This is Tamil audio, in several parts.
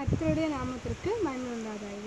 கர்த்தருடைய நாமத்திற்கு மகிமை உண்டாதாக.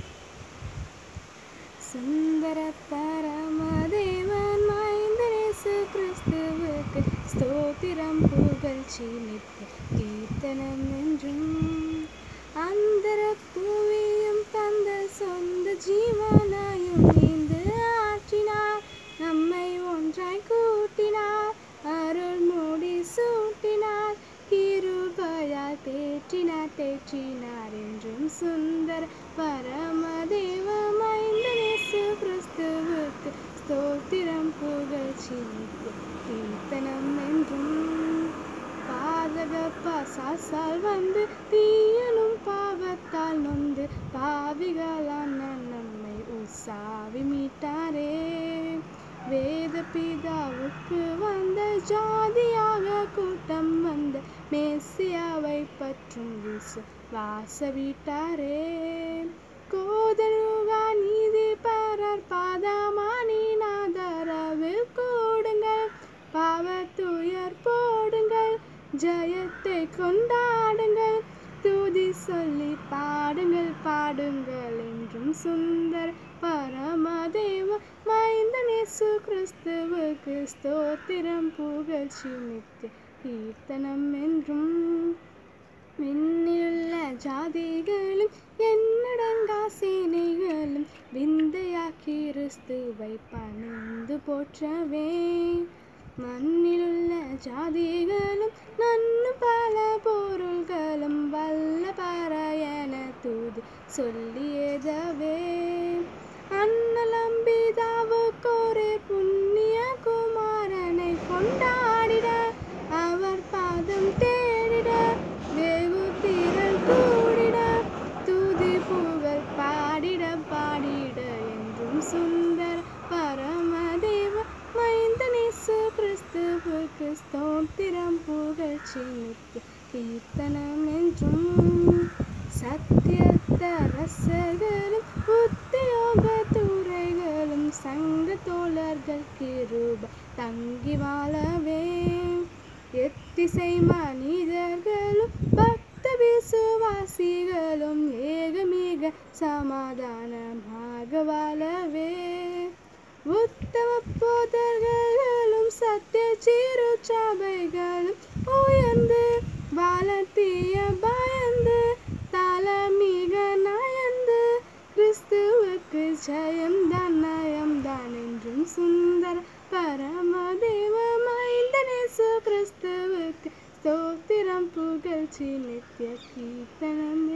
சுந்தர பரமதேவன் மைந்தன் இயேசு கிறிஸ்துவுக்கு ஸ்தோத்திரம் புகழ்ச்சி நித்திய கீர்த்தனம் என்றும். அந்தர புவியும் தந்த சொந்த ஜீவனாயும் நீந்து ஆற்றினார், நம்மை ஒன்றாய் கூட்டினார், அருள் மூடி சூட்டினார், கிருபையால் தேற்றினார் என்றும். சுந்தர பரமதேவ மைந்தன் இயேசு கிறிஸ்துவுக்கு ஸ்தோத்திரம் புகழ்ச்சி நித்திய கீர்த்தனம் என்றும். பாதக பசாசால் வந்து தீயனும் பாவத்தால் நொந்து பாவிகளான நம்மை உசாவி மீட்டாரே. வேத பிதாவுக்கு வந்த ஜாதியாக கூட்டம் வந்த மேசியாவை பற்றும் விசுவாச வீட்டாரே. கோதனுகா நீதி பரர் பாதமானின் ஆதரவில் கூடுங்கள், பாவத்துயர் போடுங்கள், ஜெயத்தை கொண்டாடுங்கள், துதி சொல்லி பாடுங்கள் என்றும். சுந்தர பரமதேவ மைந்தன் இயேசு கிறிஸ்துவுக்கு ஸ்தோத்திரம் புகழ்ச்சி நித்திய கீர்த்தனம் என்றும். விண்ணிலுள்ள ஜாதிகளும் எண்ணடங்கா சேனைகளும் விந்தையா கிறிஸ்துவை பணிந்து போற்றவே. மண்ணிலுள்ள ஜாதிகளும் நன்னு பல பொருள்களும் வல்ல பறையன தூது சொல்லியதவே. அண்ணலம்பிதாவுக்கொரே புண்ணிய குமாரனை கொண்டாடிட, அவர் பாதம் தேடிட, வெகு திரள் கூடிட, துதி புகழ் பாடிட என்றும். சுந்தர பரமதேவ மைந்தன் இயேசு கிறிஸ்துவுக்கு ஸ்தோத்திரம் புகழ்ச்சி நித்திய கீர்த்தனம் என்றும். சத்தியத்தரசர்களும் உத்தியோக துறைகளும் சங்க தோழர்கள் கிருப தங்கி வாழவே. எத்திசை மனிதர்களும் பக்த விசுவாசிகளும் ஏகமிக சமாதானமாக வாழவே. உத்தம போதர்களும் சத்திய சிறு சபைகளும் உயர்ந்து வாழத்திய பயந்து தாளமிக நயந்து கிறிஸ்துவுக்கு ஜெயம்தான் என்றும். சுந்தர பரமதேவ மைந்தன் இயேசு கிறிஸ்துவுக்கு ஸ்தோத்திரம் புகழ்ச்சி நித்திய கீர்த்தனம்